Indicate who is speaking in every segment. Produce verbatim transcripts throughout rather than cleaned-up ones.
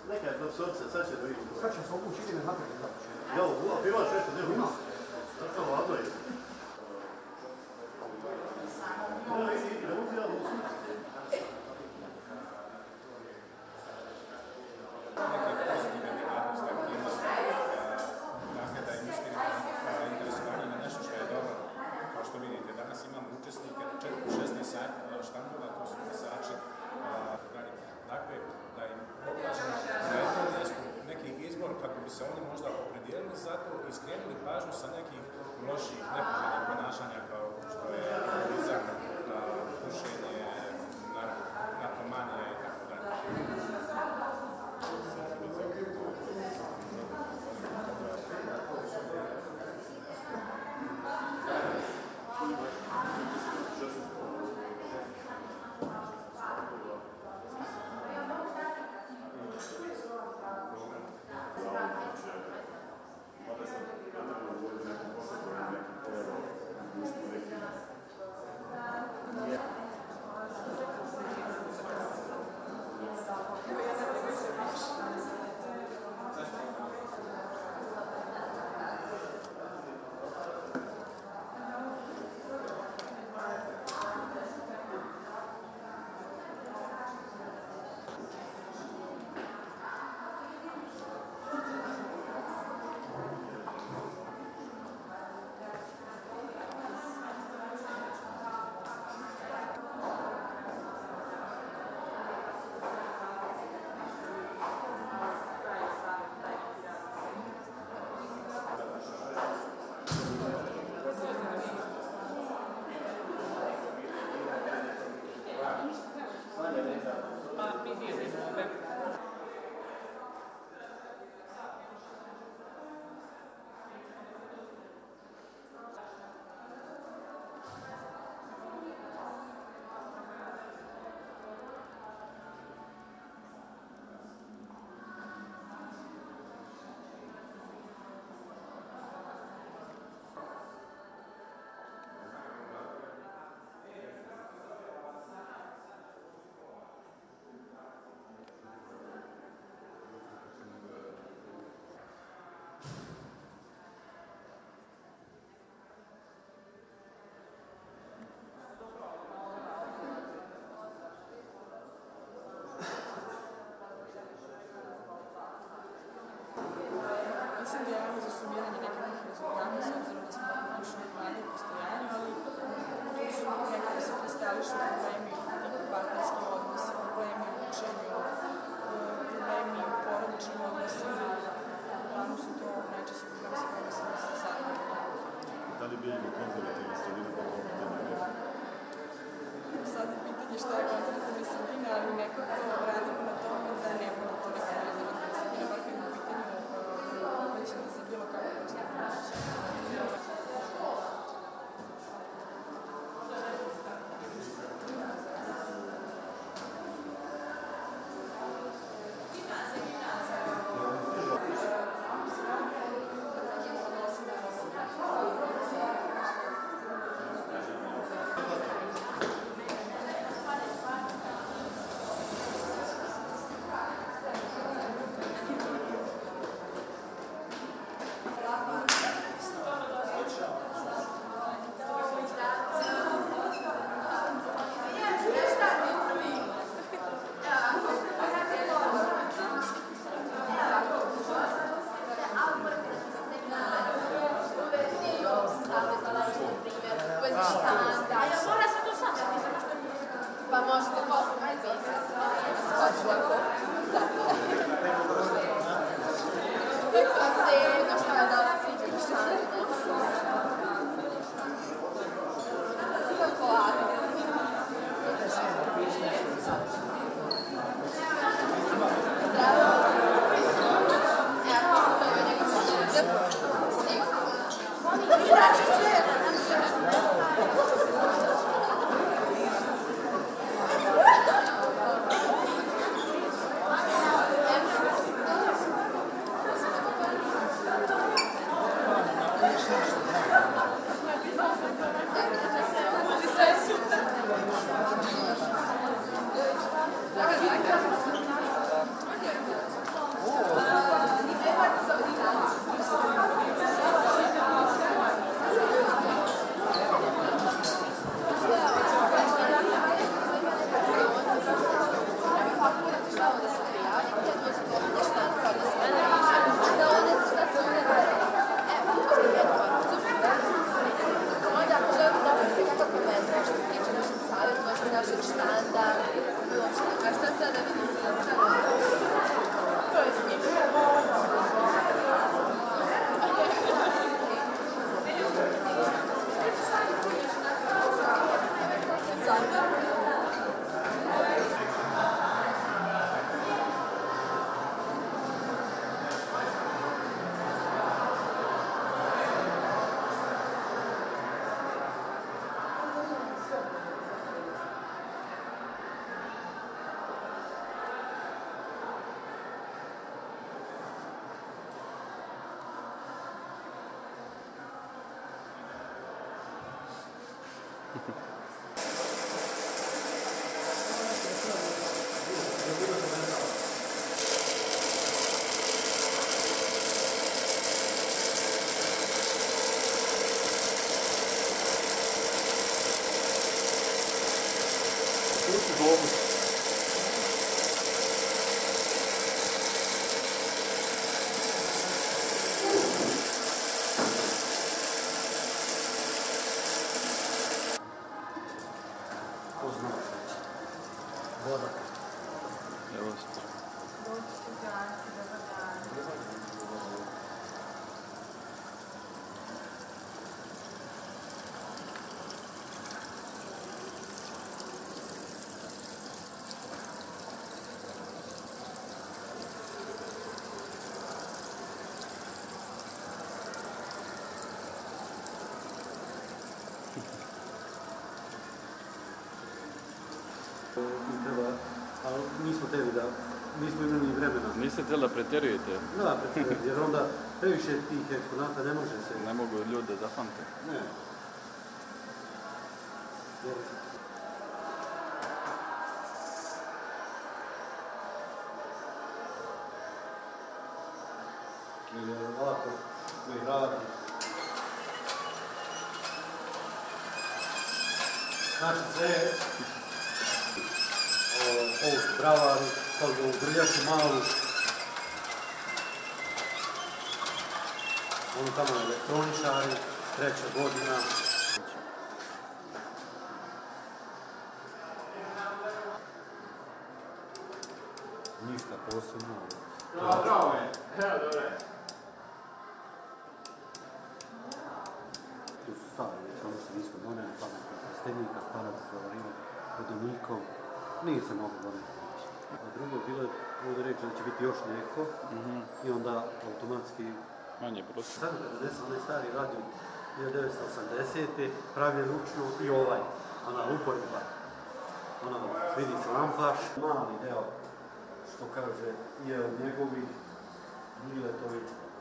Speaker 1: Neka je profesorica, sad će da vidimo.
Speaker 2: Sad će se obući, ide na napred.
Speaker 1: Ja, ako imaš nešto, ne ima. Tako ovako je. Ja, vidi, ne mogu ja u suci.
Speaker 3: Neke pozitivne djelatnosti, aktivnosti, dakle da im istina interesovanje na nešto što je dobro. Kao što vidite, danas imamo učesnike, šesnaest štandova, to su pisači, dakle, da im pokažemo na jednom mjestu neki izbor kako bi se oni možda opredijelili za to i skrenuli pažnju sa nekih loših, nepoželjnih ponašanja kao što je alkoholizam, pušenje, narkomanija i tako dalje.
Speaker 4: Mislim da je ovo za sumiranje nekakvih rezultata, s obzirom da smo ušli u mlade postojanju, ali tu su nekako se kristališu problemi tipu partnerski odnosi, problemi u učenju, problemi u porodičnim odnosima. Uglavnom su to najčešće problemi sa kojima se nosimo sada.
Speaker 5: Da li biljimo konzervativne sredine po tom pitanju?
Speaker 4: Sad je pitanje šta je konzervativna sredina, ali nekako radimo na tome da ne bude to neka konzervativna sredina, bar kad je u pitanju uvećena za bilo kako vrstu pomoći.
Speaker 6: Pa možete posle napisati. Hoću ako? Da. Pa se jedno što je da vas sviđa štani. Kako lako. Zdravo. Evo, to je neko što je znači sve.
Speaker 1: nismo imali ni vremena.
Speaker 2: Niste htjeli da pretjerujete?
Speaker 1: Da, pretjerujete, jer onda previše tih eksponata ne može se...
Speaker 2: Ne mogu ljudi da zapamte.
Speaker 1: Ne. Ili ovako, koji radi. Znači sve, ovo su bravari, kao ovu grljaču malu. Ono tamo elektroničari, treća godina. Ništa posebno.
Speaker 3: Bravo, bravo je. Evo, dobro je.
Speaker 1: Tu su stavili, već ono se nismo doneli, pametnog prstenika, aparat za zavarivanje vodonikom. Nije se moglo doneti. A drugo, bilo je ovdje reći da će biti još lijeko i onda automatski...
Speaker 2: Manje prosto.
Speaker 1: Sad kada desam onaj stari radio hiljadu devetsto osamdesete pravljen ručno i ovaj, ona uporedba. Ona vidi se lampaš, mali deo, što kaže, je od njegovih miletovi.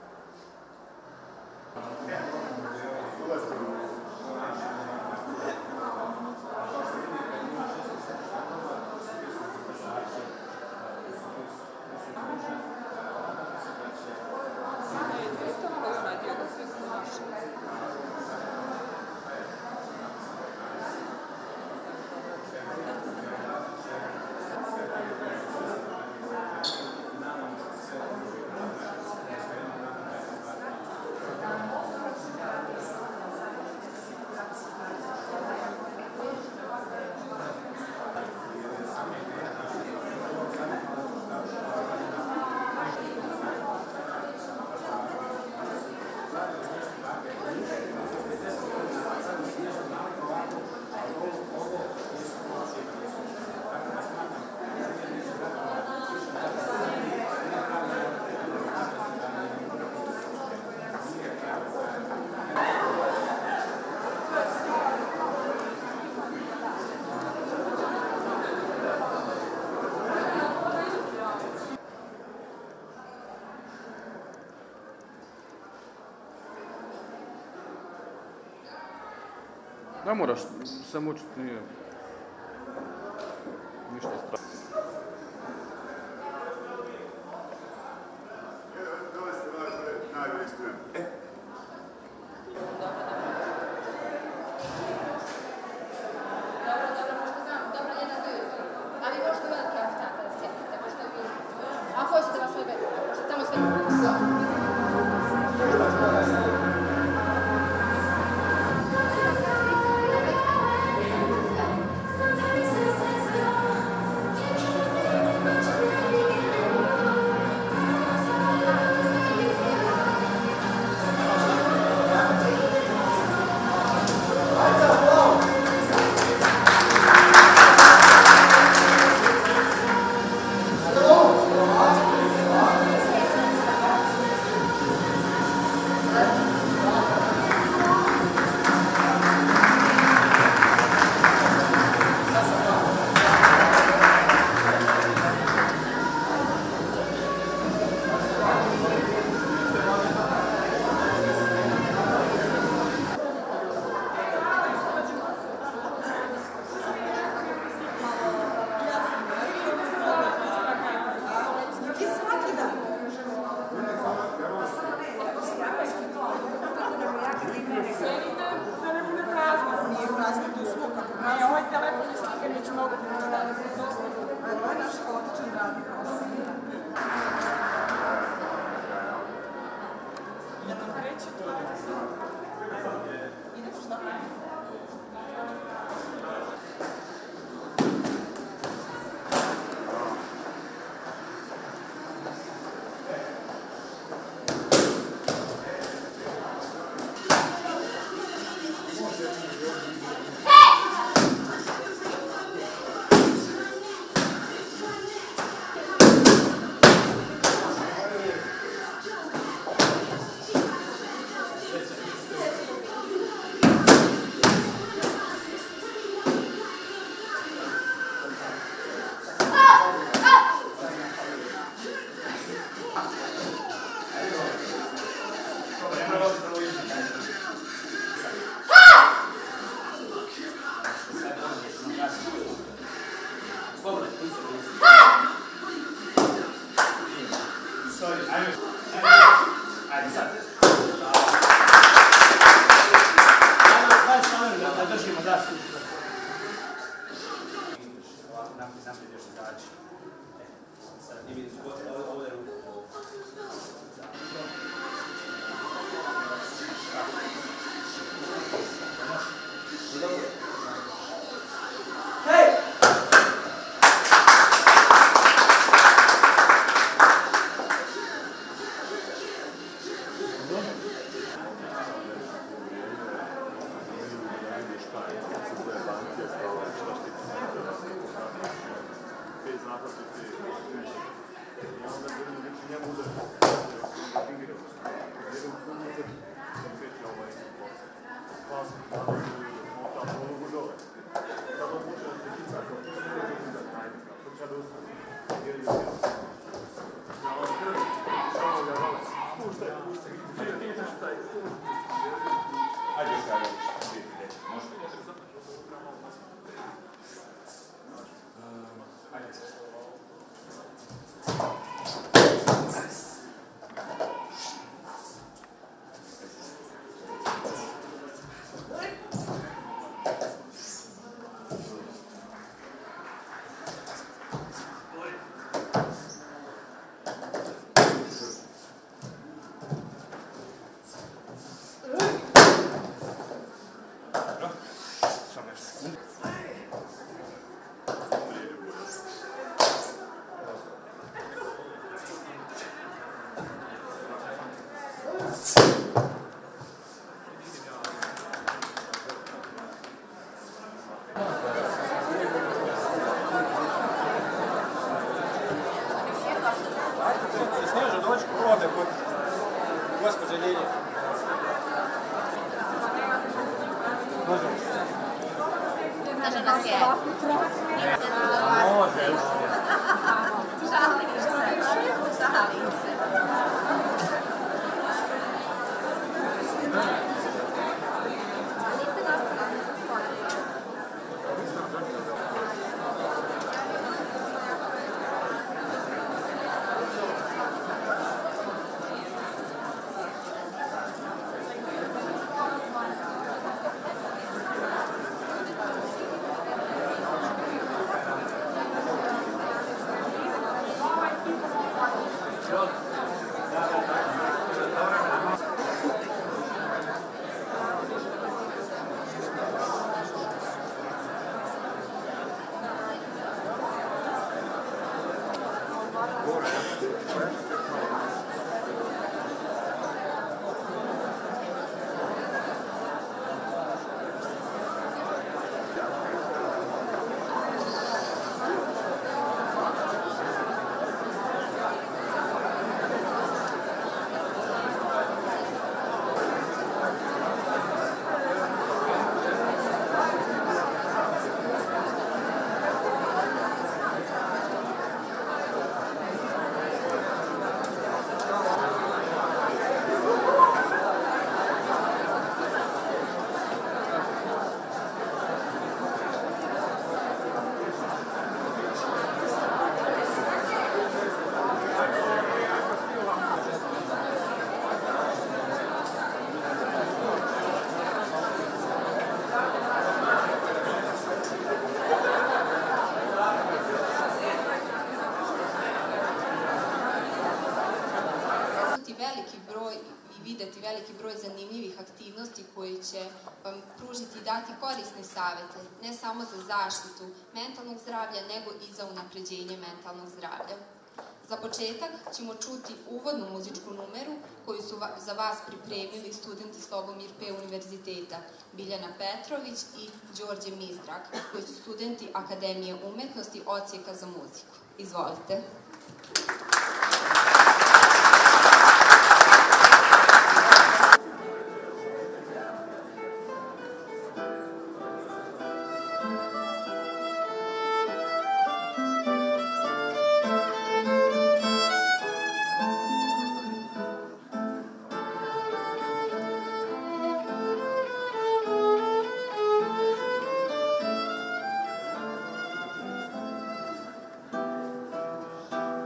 Speaker 2: Ne moraš se mučiti, nije ništa strašno.
Speaker 5: Dole ste najbolji student.
Speaker 6: Dobro, dobro, pošto znam, dobro, jedan dio je tu. Ali možete veliki aftan kada sjednete, možete vi... Ako hoćete vas sve bedno, pošto tamo sve...
Speaker 3: Sorry, ajde. Ajde sad.
Speaker 1: Daj stavim da držimo da su. Ovako naprijed, naprijed još izaći. Sad i vidiš, ovdje ruku. Hej!
Speaker 3: Ajde, sada, možete da se Ajde, sad.
Speaker 1: Снежа, дочка, овдje kod gospođe Lilje. Možemo.
Speaker 6: Kaže nas je.
Speaker 1: Može.
Speaker 6: Žalim se. Žalim se. Veliki broj i videti veliki broj zanimljivih aktivnosti koji će vam pružiti i dati korisne savete, ne samo za zaštitu mentalnog zdravlja, nego i za unapređenje mentalnog zdravlja. Za početak ćemo čuti uvodnu muzičku numeru koju su za vas pripremili studenti Slobomir P. univerziteta Biljana Petrović i Đorđe Mizdrak, koji su studenti Akademije umetnosti Odsjeka za muziku. Izvolite.
Speaker 7: Thank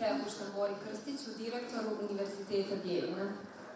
Speaker 6: prepuštam Bori Krstiću, direktoru Univerziteta Bijeljina.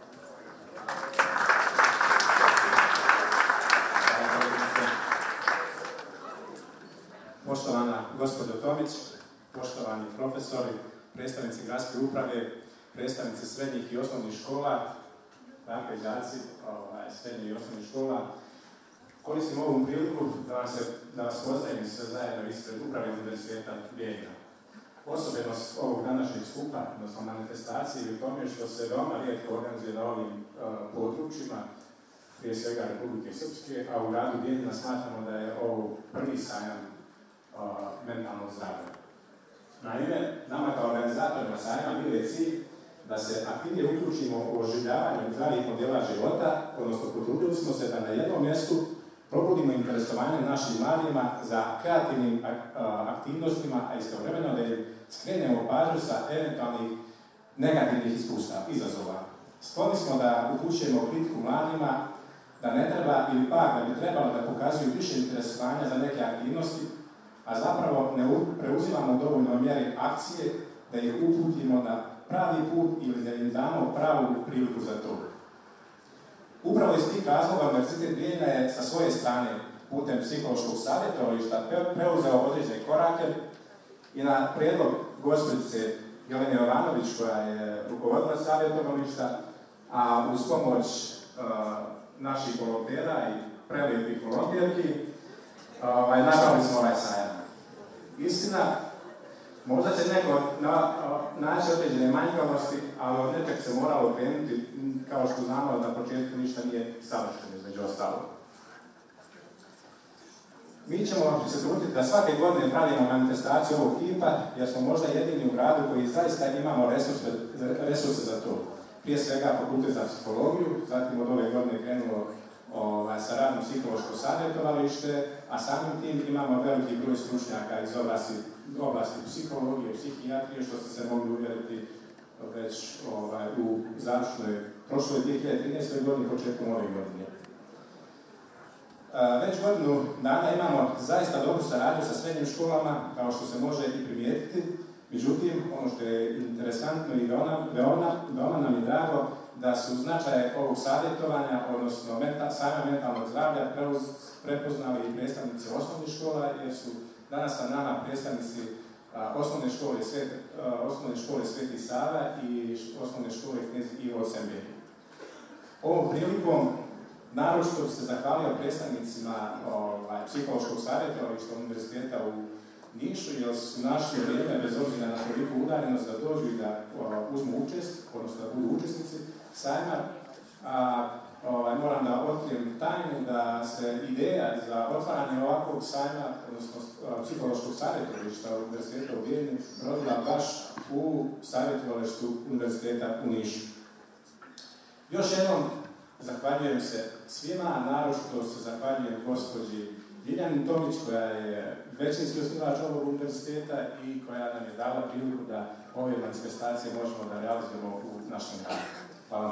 Speaker 3: Poštovana gospođo Tomić, poštovani profesori, predstavnici gradske uprave, predstavnici srednjih i osnovnih škola, dakle đaci srednjih i osnovnih škola, koristim ovu priliku da vas, da vas pozdravim sve zajedno ispred uprave Univerziteta Bijeljina. Osobenost ovog današnjeg skupa, odnosno manifestacije, je u tome što se veoma rijetko organizuje na ovim uh, područjima, prije svega Republike Srpske, a u gradu Bijeljina smatramo da je ovo prvi sajam uh, mentalnog zdravlja. Naime, nama kao organizatorima sajama bio je cilj da se aktivnije uključimo u oživljavanju zdravih modela života, odnosno potrudili smo se da na jednom mjestu probudimo interesovanje našim mladima za kreativnim aktivnostima, a istovremeno da im skrenemo pažnju sa eventualnih negativnih iskustava, izazova. Skloni smo da upućujemo kritiku mladima, da ne treba ili pak da bi trebalo da pokazuju više interesovanja za neke aktivnosti, a zapravo ne preuzimamo u dovoljnoj mjeri akcije da ih uputimo na pravi put ili da im damo pravu priliku za to. Upravo iz tih razloga Univerzitet Bijeljina je sa svoje strane putem psihološkog savjetovališta preuzeo određene korake i na prijedlog gospođice Jelene Jovanović, koja je rukovodila savjetovališta, a uz pomoć uh, naših volontera i prelijepih volonterki uh, napravili smo ovaj sajam. Istina, možda će neko na, naći određene manjkavosti, ali od nečeg se moralo krenuti, kao što znamo na početku ništa nije savršeno između ostalog. Mi ćemo se truditi da svake godine pravimo manifestaciju ovog tipa, jer smo možda jedini u gradu koji zaista imamo resurse, resurse za to. Prije svega Fakultet za psihologiju, zatim od ove godine krenulo ovaj, sa radom psihološko savjetovalište, a samim tim imamo veliki broj stručnjaka iz oblasti, oblasti psihologije, psihijatrije, što ste se mogli uvjeriti već ovaj, u završnoj, prošloj dvije hiljade trinaestoj godini, početkom ove godine. Već godinu dana imamo zaista dobru saradnju sa srednjim školama, kao što se može i primijetiti. Međutim, ono što je interesantno i veoma, veoma, veoma nam je drago da su značaje ovog savjetovanja, odnosno menta, sajma mentalnog zdravlja, prepoznali i predstavnici osnovnih škola, jer su danas sa nama predstavnici a, osnovne škole, Svet, a, osnovne škole Sveti Sava i osnovne škole Knez Ivo Sembeji. Ovom prilikom naročito se zahvalio predstavnicima ovaj, psihološkog savjetovališta Univerziteta u Nišu, jer su našli vrijeme, bez obzira na toliku udaljenost, da dođu i da o, uzmu učest, odnosno da budu učesnici sajma. A, ovaj, moram da otkrijem tajnu da se ideja za otvaranje ovakvog sajma, odnosno psihološkog savjetovališta Univerziteta u Bijeljini, rodila baš u savjetovalištu Univerziteta u Nišu. Još jednom zahvaljujem se svima, naročito se zahvaljujem gospođi Ljiljani Tomić, koja je većinski osnivač ovog univerziteta i koja nam je dala priliku da ove manifestacije možemo da realizujemo u našem gradu. Hvala.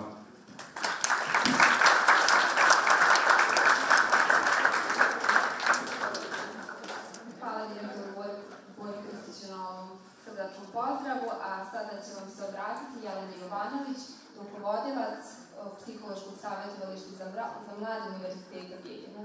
Speaker 6: Hvala direktoru Bori Krstiću na ovom srdačnom pozdravu, a sada će vam se obratiti Jelena Jovanović, rukovodilac psihološkog savjetovališta za, za mlade Univerziteta Bijeljina.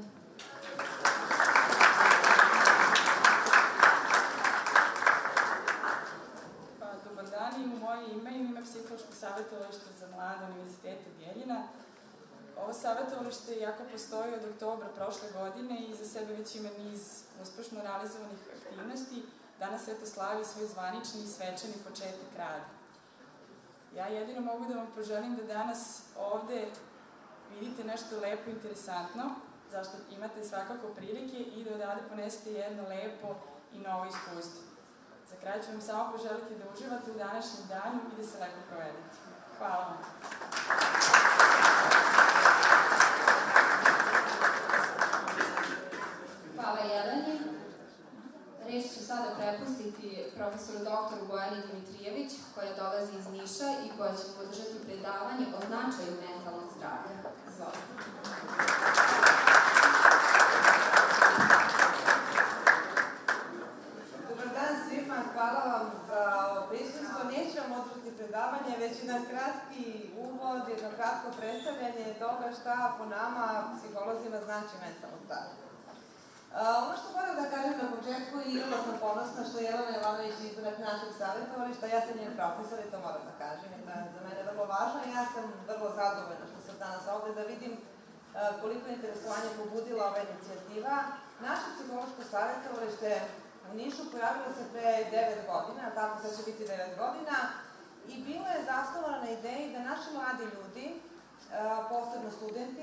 Speaker 4: Dobar dan, i u moje ime i u ime psihološkog savjetovališta za mlade Univerziteta Bijeljina. Ovo savjetovalište, iako postoji od oktobra prošle godine i za sebe već ima niz uspešno realizovanih aktivnosti, danas eto slavi svoj zvanični i svečani početak rada. Ja jedino mogu da vam poželim da danas ovde vidite nešto lepo i interesantno, zašto imate svakako prilike i da odavde ponesete jedno lepo i novo iskustvo. Za kraj ću vam samo poželiti da uživate u današnjem danu i da se lepo provedete. Hvala vam.
Speaker 6: Hvala Jeleni. Reč ću sada prepustiti profesoru doktoru Bojani Dimitrijević, koja dolazi iz Niša i koja će podržati predavanje o značaju mentalnog zdravlja. Izvolite.
Speaker 7: Dobar dan svima, hvala vam za prisutstvo. Neću predstavljanje toga šta po nama psiholozima znači mentalno zdravlje. Ono što moram da kažem na početku, i vrlo sam ponosna što je Jelena Jovanović izborak našeg savjetovališta, ja sam njen profesor i to moram da kažem, je za mene vrlo važno i ja sam vrlo zadovoljna što sam danas ovde da vidim koliko je interesovanje pobudila ova inicijativa. Naše psihološko savjetovalište u Nišu pojavilo se pre devet godina, tako sad će biti devet godina, i bilo je zasnovano na ideji da naši mladi ljudi, posebno studenti,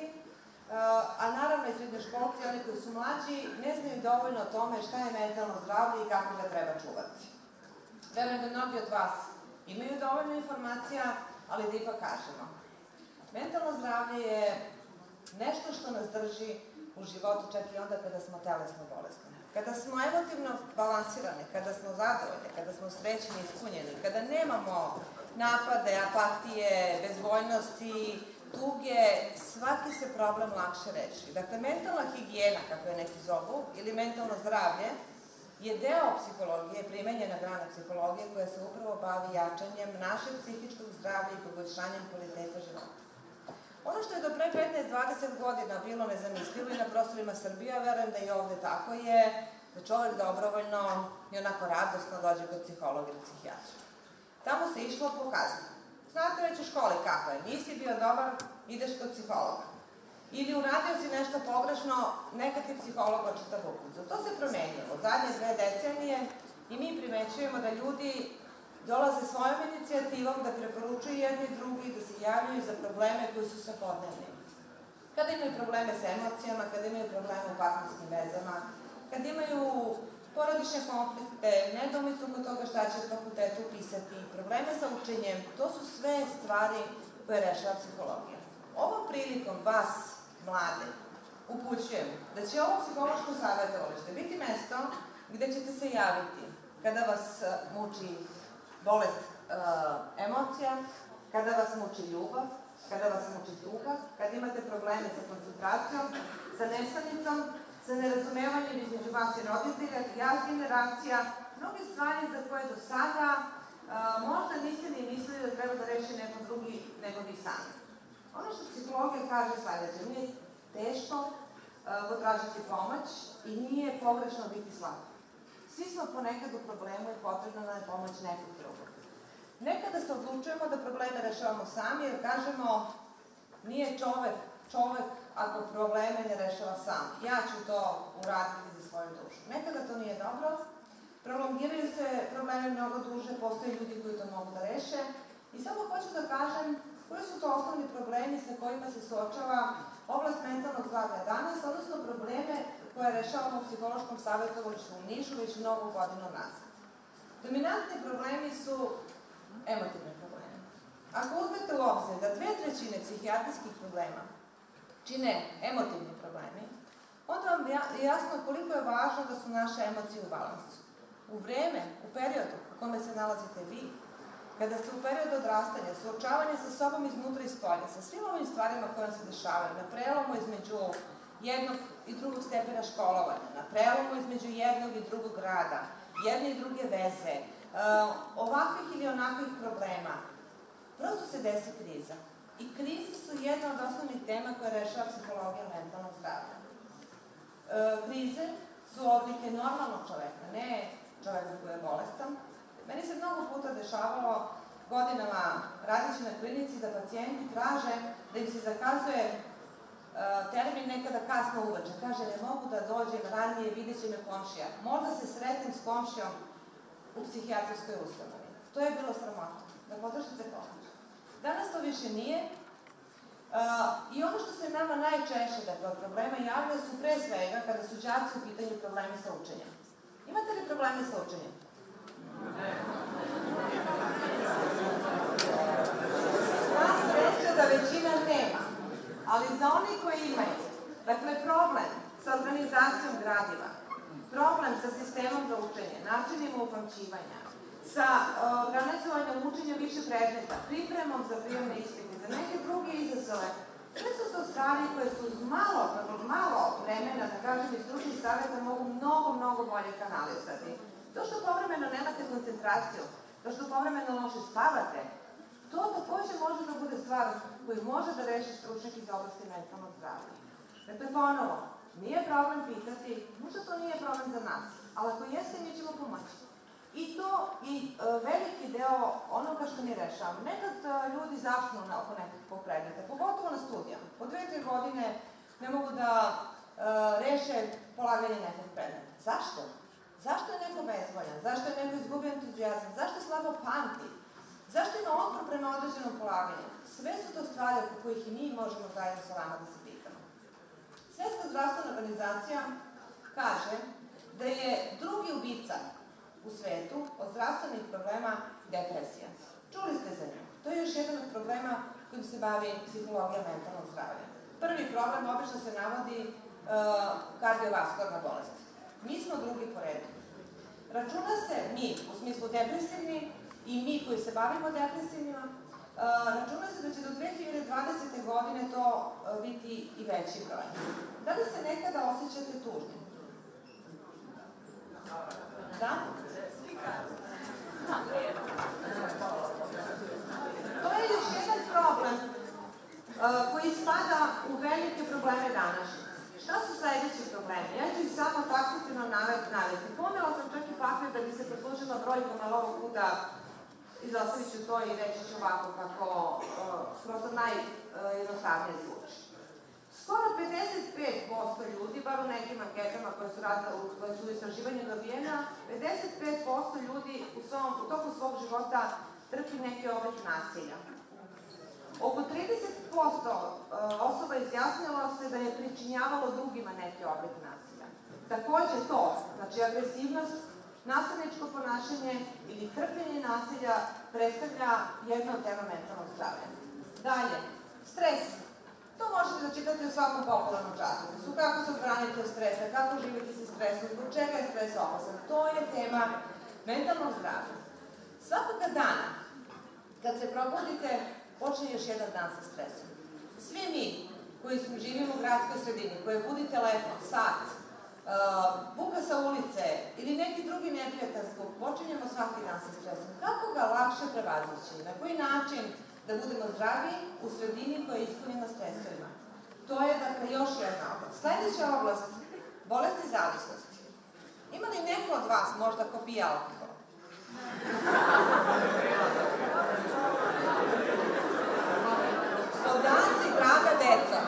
Speaker 7: a naravno i srednjoškolci, oni koji su mlađi, ne znaju dovoljno o tome šta je mentalno zdravlje i kako ga treba čuvati. Verujem da mnogi od vas imaju dovoljno informacija, ali da ipak kažemo. Mentalno zdravlje je nešto što nas drži u životu čak i onda kada smo telesno bolesni. Kada smo emotivno balansirani, kada smo zadovoljni, kada smo srećni i ispunjeni, kada nemamo napade, apatije, bezvoljnosti, tuge, svaki se problem lakše reši. Dakle, mentalna higijena, kako je neki zovu, ili mentalno zdravlje, je deo psihologije, primenjena grana psihologije koja se upravo bavi jačanjem našeg psihičkog zdravlja i poboljšanjem kvaliteta života. Ono što je do pre petnaest do dvadeset godina bilo nezamislivo i na prostorima Srbije, verujem da i ovde tako je, da čovek dobrovoljno i onako radosno dođe kod psihologa ili psihijatra. Tamo se išlo po kazni. Znate već u školi kako je, nisi bio dobar, ideš kod psihologa. Ili uradio si nešto pogrešno, neka ti psiholog očita bukucu. To se promenilo zadnje dve decenije i mi primećujemo da ljudi dolaze svojom inicijativom da preporučuju jedni drugi, da se javljaju za probleme koji su svakodnevni. Kada imaju probleme sa emocijama, kada imaju probleme u partnerskim vezama, kada imaju porodične konflikte, nedoumicu oko toga šta će u fakultetu pisati, probleme sa učenjem, to su sve stvari koje rešava psihologija. Ovom prilikom vas, mlade, upućujem da će ovo psihološko savjetovalište biti mesto gde ćete se javiti kada vas muči bolest emocija, kada vas muči ljubav, kada vas muči tuga, kada imate probleme sa koncentracijom, sa nesanicom, sa nerazumevanjem između vas i roditelja, jaz generacija, mnoge stvari za koje do sada možda niste ni mislili da treba da reši neko drugi nego vi sami. Ono što psihologija kaže sledeće, nije teško potražiti pomoć i nije pogrešno biti slab. Svi smo ponekad u problemu i potrebna nam je pomoć nekog drugog. Nekada se odlučujemo da probleme rešavamo sami jer kažemo nije čovek čovek ako probleme ne rešava sam. Ja ću to uraditi za svoju dušu. Nekada to nije dobro, prolongiraju se probleme mnogo duže, postoje ljudi koji to mogu da reše i samo hoću da kažem koji su to osnovni problemi sa kojima se suočava oblast mentalnog zdravlja danas, odnosno probleme koje rešavamo u psihološkom savjetovalištu u Nišu već mnogo godina nazad. Dominantni problemi su emotivni problemi. Ako uzmete u obzir da dve trećine psihijatrijskih problema čine emotivni problemi, onda vam je jasno koliko je važno da su naše emocije u balansu. U vreme, u periodu u kome se nalazite vi, kada ste u periodu odrastanja, suočavanja sa sobom iznutra i spolja, sa svim ovim stvarima koje se dešavaju, na prelomu između jednog i drugog stepena školovanja, na prelomu između jednog i drugog rada, jedne i druge veze, ovakvih ili onakvih problema, prosto se desi kriza. I krize su jedna od osnovnih tema koje rešava psihologija mentalnog zdravlja. Krize su odlike normalnog čoveka, ne čoveka koji je bolestan. Meni se mnogo puta dešavalo godinama radeći na klinici da pacijenti traže da im se zakazuje termin nekada kasno uveče. Kaže, ne mogu da dođem ranije, vidjet će me komšija. Možda se sretnem s komšijom u psihijatrijskoj ustanovi. To je bilo sramotno, da potražite pomoć. Danas to više nije i ono što se nama najčešće dakle od problema javlja su pre svega kada su đaci u pitanju problemi sa učenjem. Imate li probleme sa učenjem? Ne. Sva sreća da većina nema, ali za oni koji imaju, dakle problem sa organizacijom gradiva, problem sa sistemom za učenje, načinima upamćivanja, sa organizovanjem učenja više predmeta, pripremom za prijemne ispite, za neke druge izazove, sve su to stvari koje su malo, malo vremena, da kažem, iz stručnih savjeta mogu mnogo, mnogo bolje kanalizati. To što povremeno nemate koncentraciju, to što povremeno loše spavate, To takođe može da bude stvar koju može da reši stručnjak iz oblasti mentalnog zdravlja. Dakle, ponovo, nije problem pitati, možda to nije problem za nas, ali ako jeste, mi ćemo pomoći. I to i e, veliki deo onoga što mi rešavamo. Nekad e, ljudi zapnu oko nekog predmeta, pogotovo na studijama. Po dve, tri godine ne mogu da e, reše polaganje nekog predmeta. Zašto? Zašto je neko bezvoljan? Zašto je neko izgubio entuzijazam? Zašto slabo pamti? Zašto ima otpor prema određenom polaganju? Sve su to stvari oko kojih i mi možemo zajedno sa vama da se pitamo. Svetska zdravstvena organizacija kaže da je drugi ubica u svetu od zdravstvenih problema depresija. Čuli ste za nju. To je još jedan od problema kojim se bavi psihologija mentalnog zdravlja. Prvi problem obično se navodi uh, kardiovaskularna bolest. Mi smo drugi po redu. Računa se mi, u smislu depresivni, i mi koji se bavimo depresivnima, uh, računa se da će do dve hiljade dvadesete. godine to uh, biti i veći broj. Da li se nekada osjećate tužni? Da? To je još jedan problem uh, koji spada u velike probleme današnje. Šta su sledeći problemi? Ja ću ih samo taksativno navesti. Pomela sam čak i papir da bi se poslužila brojkom, ali ovog puta izostavit ću to i reći ću ovako kako uh, prosto najjednostavnije uh, zvuči. Skoro pedeset pet posto ljudi, bar u nekim anketama koje su, radile, koje su u istraživanju dobijena, pedeset pet posto ljudi u, svom, u toku svog života trpi neki oblik nasilja. Oko trideset posto osoba izjasnilo se da je pričinjavalo drugima neki oblik nasilja. Takođe to, znači agresivnost, nasilničko ponašanje ili trpljenje nasilja predstavlja jedno od tema mentalnog zdravlja. Dalje, stres. To možete da čitate u svakom popularnom časopisu. Kako se odbranite od stresa, kako živite sa stresom, zbog čega je stres opasan. To je tema mentalnog zdravlja. Svakoga dana, kad se probudite, počne još jedan dan sa stresom. Svi mi koji smo živimo u gradskoj sredini, koji budi telefon, sat, uh, buka sa ulice ili neki drugi neprijatan zvuk, počinjemo svaki dan sa stresom. Kako ga lakše prevazići? Na koji način da budemo zdravi u sredini koja je ispunjena stresovima? To je, dakle, još jedna oblast. Sledeća oblast, bolesti zavisnosti. Ima li neko od vas možda ko pije alkohol? Podaci, draga deca,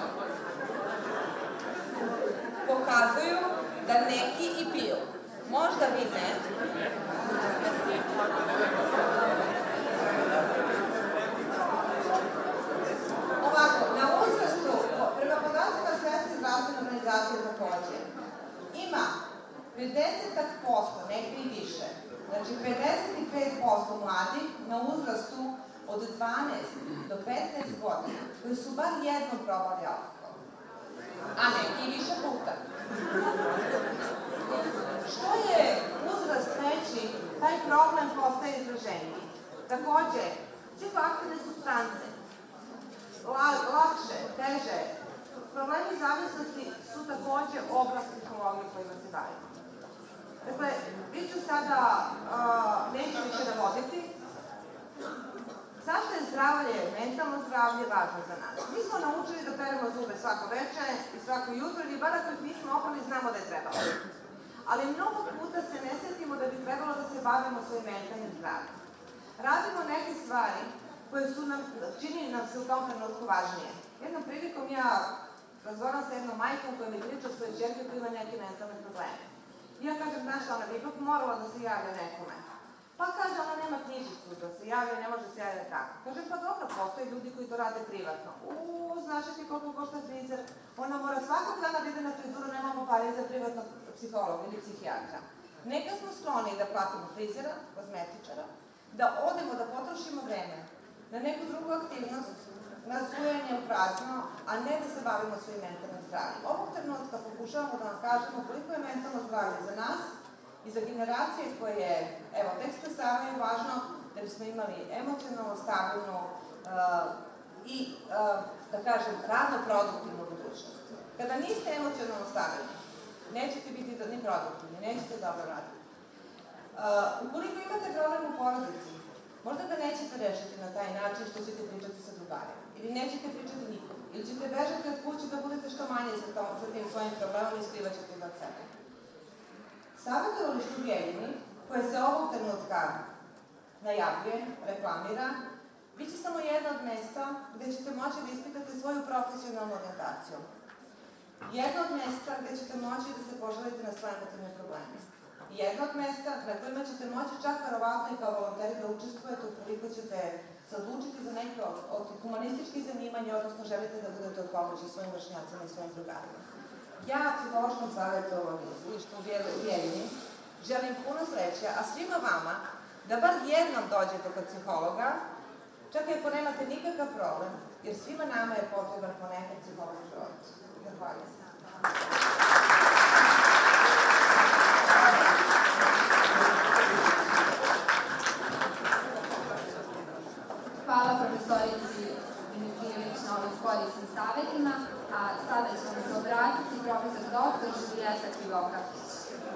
Speaker 7: pokazuju da neki i piju. Možda vi ne. Ovako, na uzrastu, prema podacima Svetske zdravstvene organizacije takođe, ima pedeset posto, negde i više, znači pedeset pet posto mladih na uzrastu od dvanaest do petnaest godina, koji su bar jednom probali alkohol, a neki i više puta. Što je uzrast veći, taj problem postaje izraženiji. Takođe, psihoaktivne supstance, lakše, teže, problemi zavisnosti su takođe oblast psihologije kojima se bavimo. Dakle, vi ću sada, uh, neću više da voditi. Zašto je zdravlje, mentalno zdravlje važno za nas? Mi smo naučili da peremo zube svako veče i svako jutro, ili bar ako ih nismo oprali, znamo da je trebalo. Ali mnogo puta se ne sjetimo da bi trebalo da se bavimo svojim mentalnim zdravljem. Radimo neke stvari koje su nam, čini nam se u tom trenutku važnije. Jednom prilikom ja razgovaram sa jednom majkom koja mi priča svoje čerke koja ima neke mentalne probleme. I ja kažem, znaš, ona bi ipak morala da se javlja nekome. Pa kaže, ona nema knjižicu da se javlja, ne može se javlja tako. Kažem, pa dobro, postoje ljudi koji to rade privatno. Uuu, znaš ti koliko košta frizer? Ona mora svakog dana da ide na frizuru, nemamo pare za privatnog psihologa ili psihijatra. Neka smo skloni da platimo frizera, kozmetičara, da odemo, da potrošimo vreme na neku drugu aktivnost, na zbujanje u prazno, a ne da se bavimo svojim mentalnim zdravljem. Ovog trenutka pokušavamo da vam kažemo koliko je mentalno zdravlje za nas i za generacije koje, evo, tek stasavaju važno da bismo imali emocionalno stabilnu uh, i, uh, da kažem, radno produktivnu budućnost. Kada niste emocionalno stabilni, nećete biti ni produktivni, nećete dobro raditi. Uh, ukoliko imate problem u porodici, Možda ga nećete rešiti na taj način što ćete pričati sa drugarima. Ili nećete pričati nikom. Ili ćete bežati od kuće da budete što manje sa tim svojim problemom i skrivat ćete ga od sebe. Savetovalište u Bijeljini, koje se ovog trenutka najavljuje, reklamira, bit će samo jedno od mesta gde ćete moći da ispitate svoju profesionalnu orijentaciju. Jedno od mesta gde ćete moći da se požalite na svoje emotivne probleme. Jedno od mesta na kojima ćete moći čak verovatno i kao volonteri da učestvujete ukoliko ćete se odlučiti za neke od humanističkih zanimanja, odnosno želite da budete od pomoći svojim vršnjacima i svojim drugarima. Ja, psihološkom savjetovalištu u Bijeljini, želim puno sreće, a svima vama da bar jednom dođete kod psihologa, čak i ako nemate nikakav problem, jer svima nama je potreban ponekad psiholog u životu. Zahvaljujem se.
Speaker 6: Hvala profesorici Dimitrijević na ovim korisnim savjetima, a sada ćemo se obratiti profesor doktor Julijeta Krivokapić.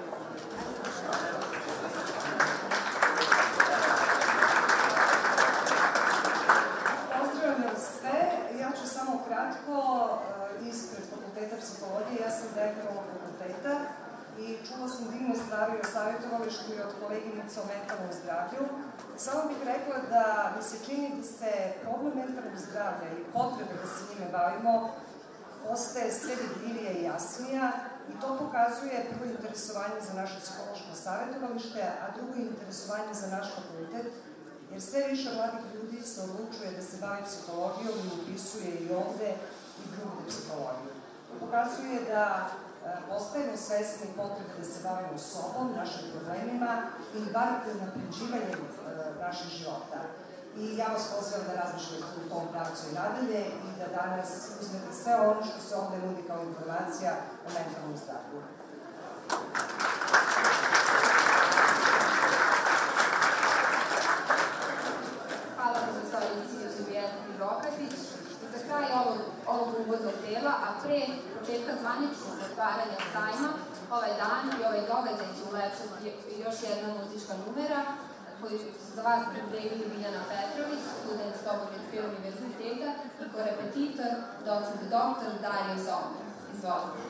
Speaker 8: Pozdravljam sve, ja ću samo kratko ispred Fakulteta psihologije, ja sam dekar ovog fakulteta i čula sam divne stvari o savjetovalištu i od koleginica o mentalnom zdravlju. Samo bih rekla da mi se čini da se problem mentalnog zdravlja i potrebe da se njime bavimo postaje sve vidljivija i jasnija i to pokazuje prvo interesovanje za naše psihološko savjetovalište, a drugo interesovanje za naš fakultet, jer sve više mladih ljudi se odlučuje da se bavi psihologijom i upisuje i ovde i drugde psihologiju. To pokazuje da postajemo svesni potrebe da se bavimo sobom, našim problemima ili bar unapređivanjem naših života. I ja vas pozivam da razmišljate u tom pravcu i nadalje i da danas uzmete sve ono što se ovde nudi kao informacija o mentalnom zdravlju.
Speaker 6: Hvala profesorici Julijeti Krivokapić. Za kraj ovog, ovog uvodnog dela, a pre početka zvaničnog zatvaranja sajma, ovaj dan i ovaj događaj će ulepšati još jedna muzička numera koju su za vas pripremili Biljana Petrović, student Slobodničkog univerziteta i korepetitor, docent doktor Dario Zomer. Izvolite.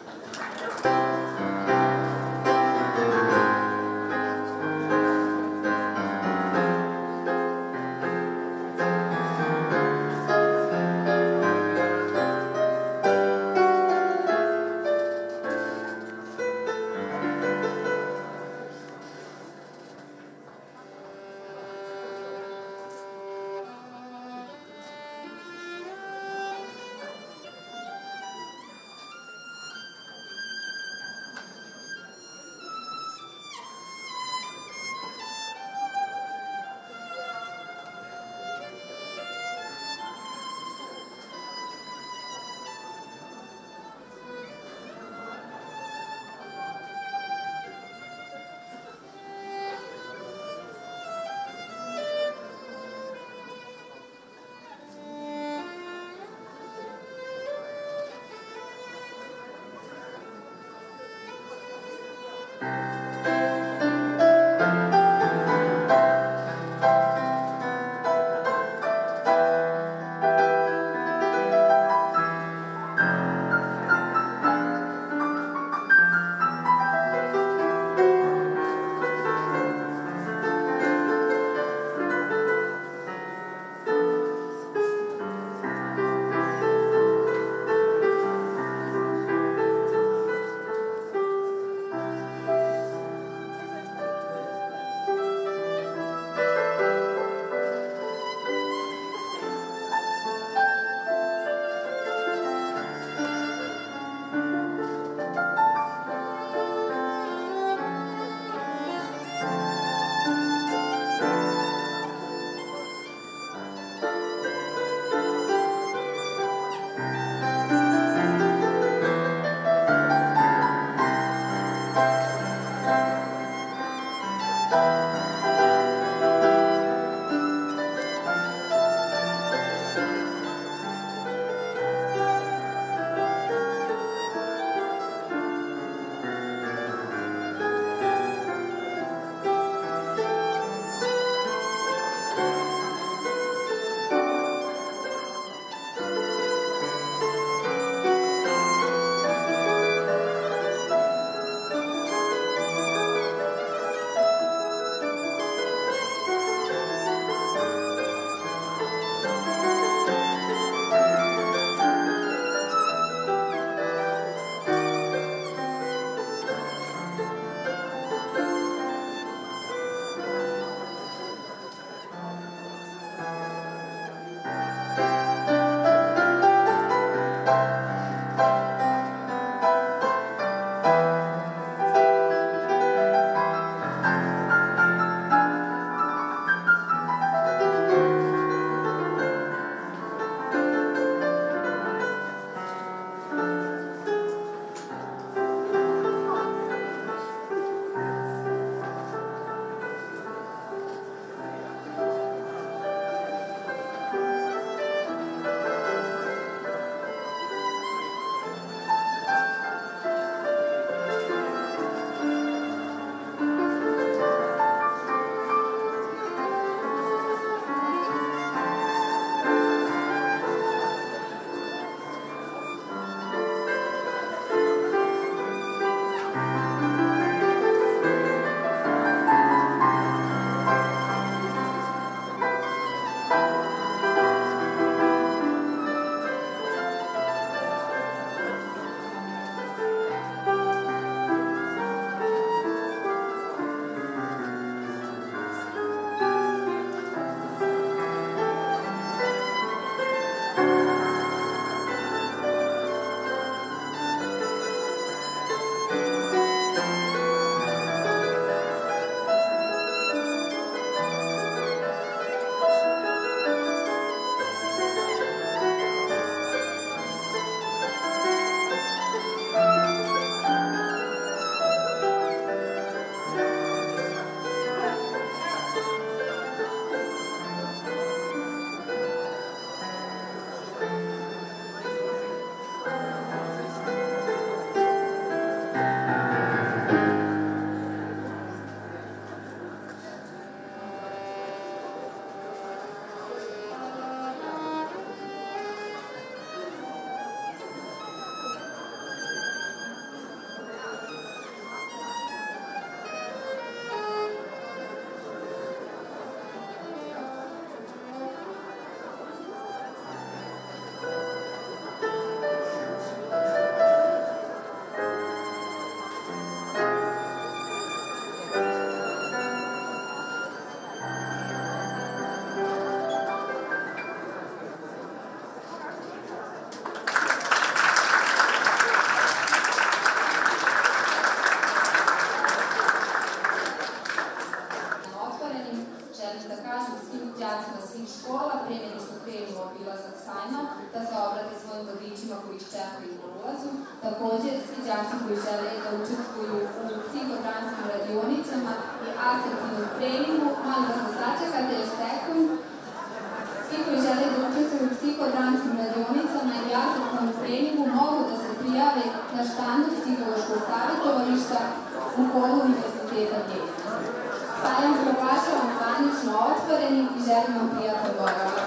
Speaker 6: đaci koji žele da učestvuju u psihodranskim radionicama i asertivnom treningu, molim vas da sačekate još sekund. Svi koji žele da učestvuju u psihodranskim radionicama i asertivnom treningu mogu da se prijave na štandu psihološkog savjetovališta u holu Univerziteta Teta. Sajam proglašavam zvanično otvorenim i želim vam prijatan boravak.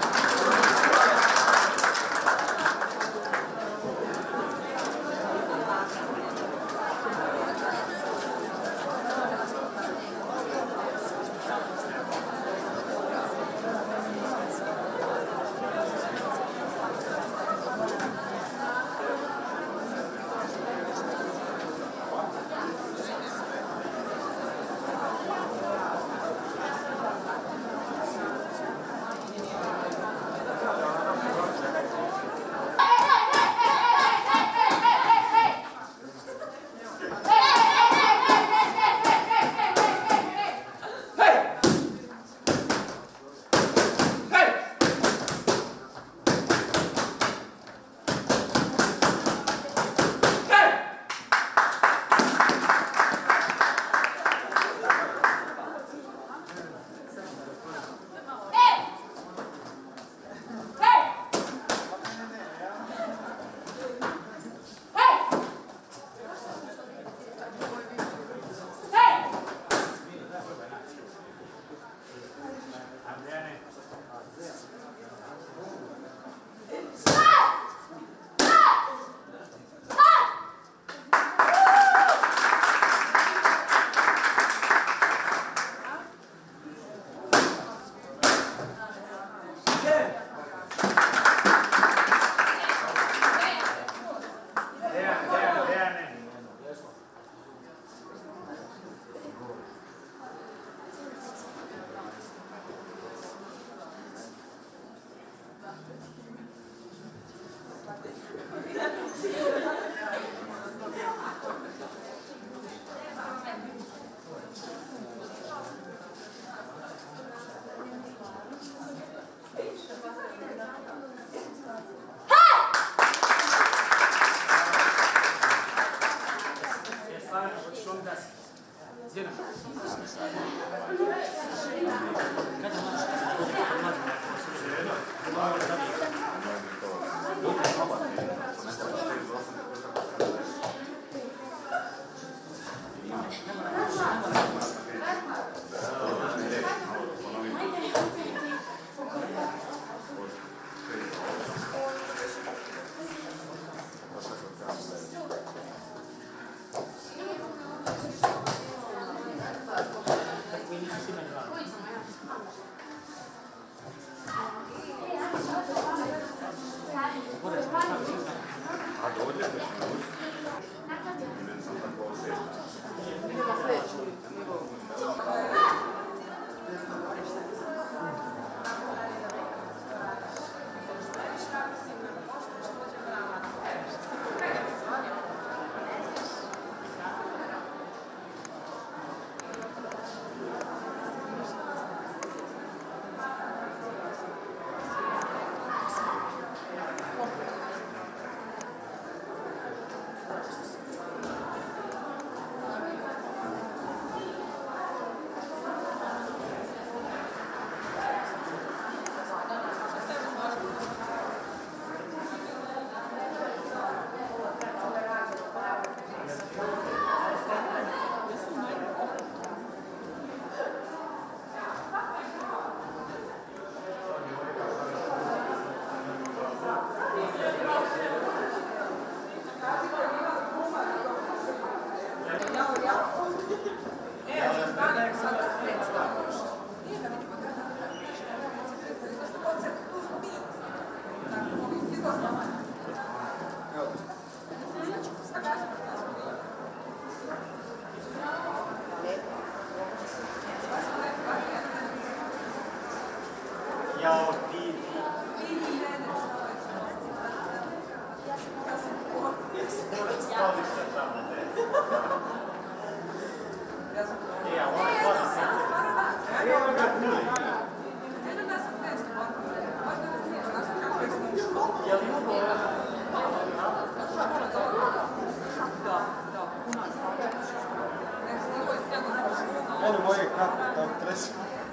Speaker 5: Ono moje kako, tam treći.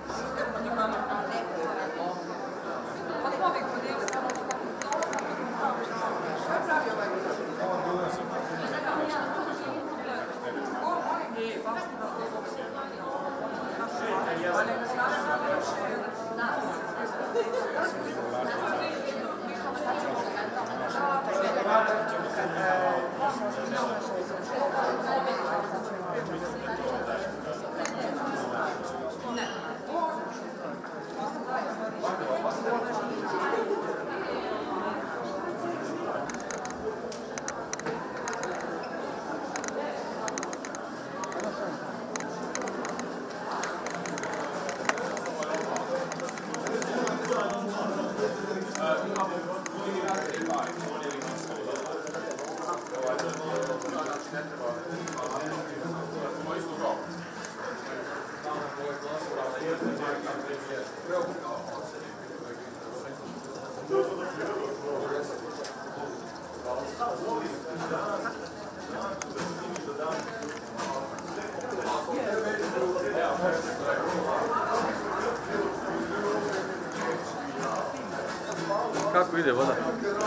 Speaker 2: Kako ide voda?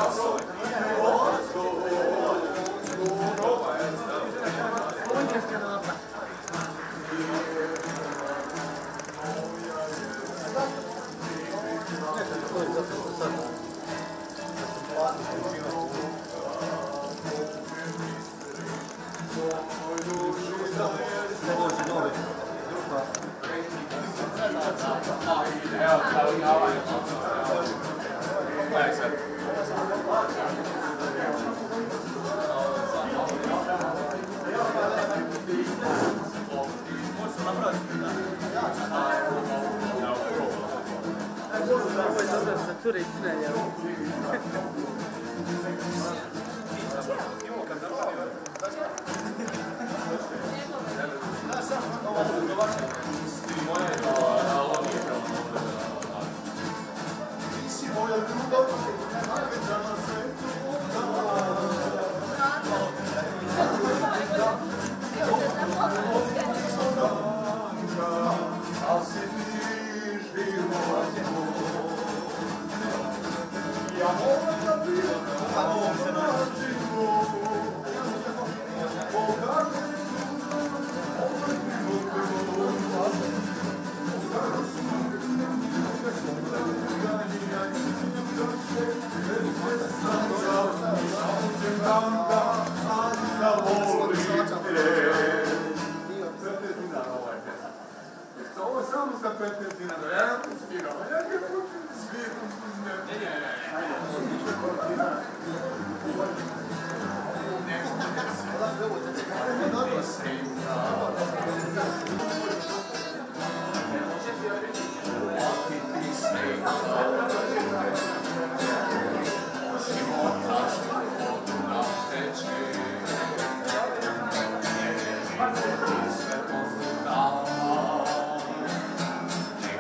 Speaker 9: Cure istrelja.
Speaker 5: Ovo samo za petnaest dinara, ja ne sviram, ja ne sviram.
Speaker 10: Thank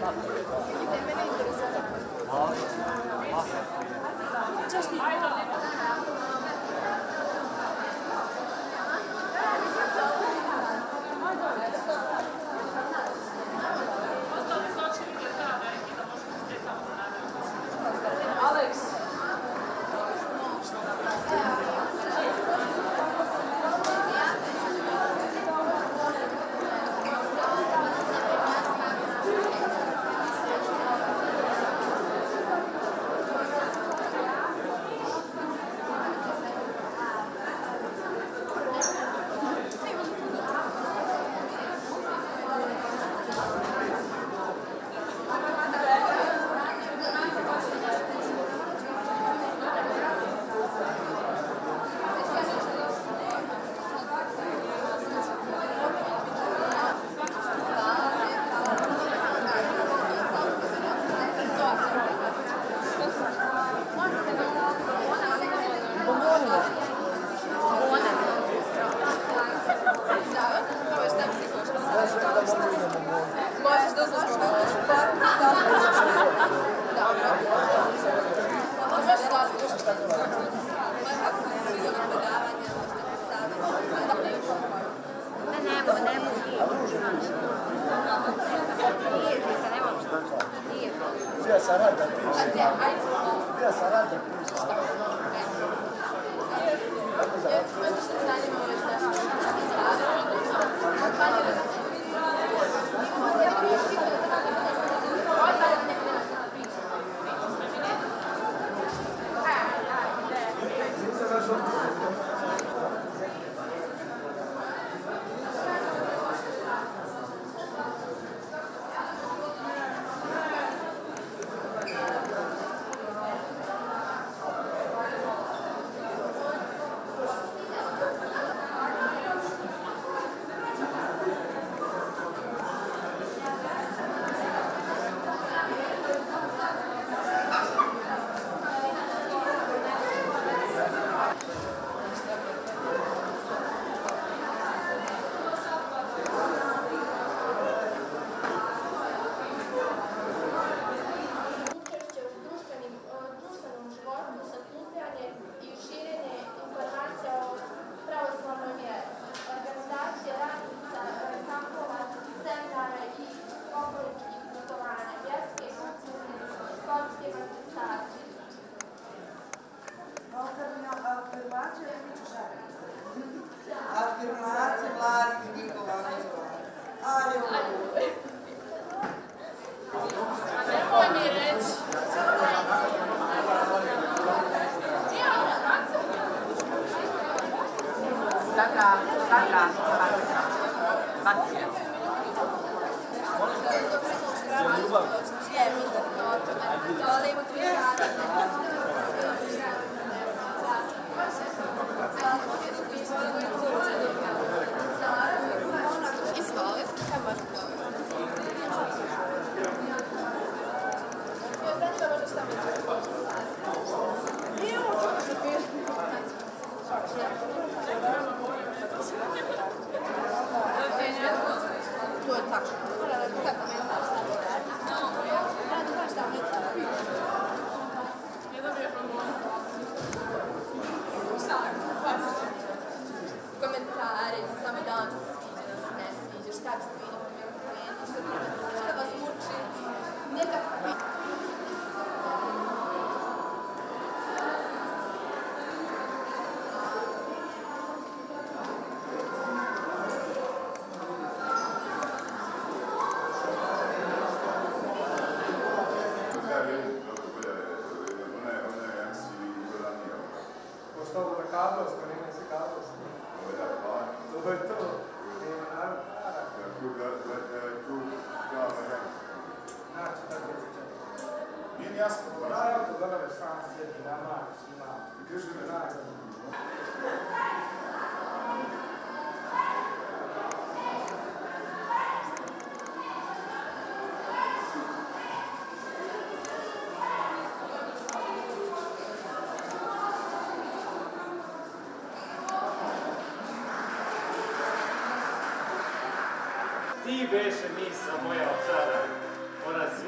Speaker 10: Ti beše misa moja od sada, ona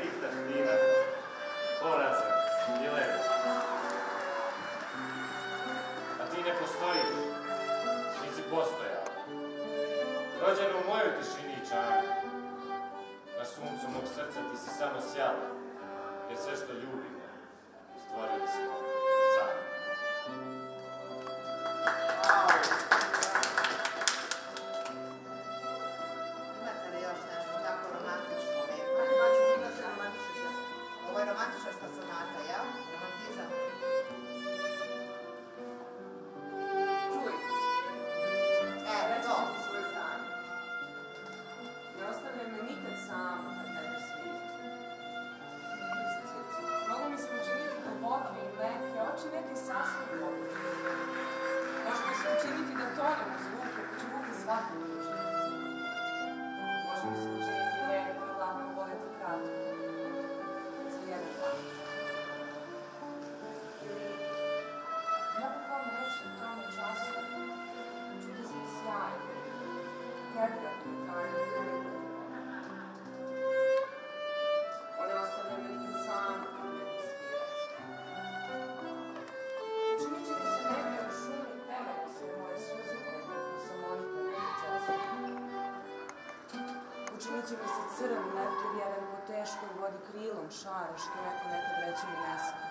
Speaker 10: samo sjaj, jer sve što ljubimo, stvorili smo sami.
Speaker 7: Imate li još nešto tako romantično? Znači, imate romantično. Ovo je romantičarska sonata, ja? Romantizam.
Speaker 4: Čuj.
Speaker 7: E,
Speaker 4: Reći
Speaker 7: to.
Speaker 4: ću ti svoju tajnu. Ne ostavljaj me nikad sama kad tebe svidi. Mogu mi se učiniti duboke i meke, oči neke sasvim poglede. Može mi se učiniti da tonem u zvuke, pa ću buke svakog duže. Može mi se učiniti lepo i lako voljeti kratko. Za jedan dan. Ili, ja bih vam reći u tome času, čudesni sjaj, nevjerojatno tajno i veliko. One ostavljaju me nikad sam u neku svire. Učinit će mi se negdje u šumi temeli sve moje suze koje sam molitve neki čas. Učinit će mi se crn leptir jedan po teškoj vodi krilom šare što neko nekad reći mi ne sme.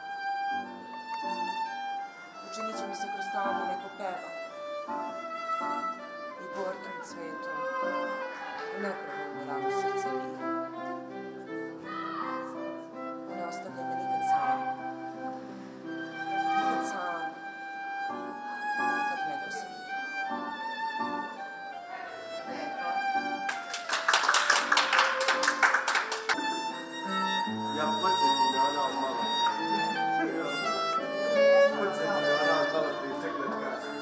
Speaker 4: Učinit će mi se kroz tamnu neko peva i gorkim cvetom u nepravilno rano srce vira. Ne ostavljaj me nikad sam. Nikad sam. Kad me ga svira.
Speaker 1: Ja podsjetim na ona od malo. Podsjetim na ona od malo prije ček da kažem.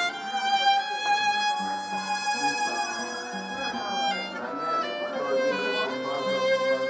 Speaker 1: Nisam. A ne, to je bilo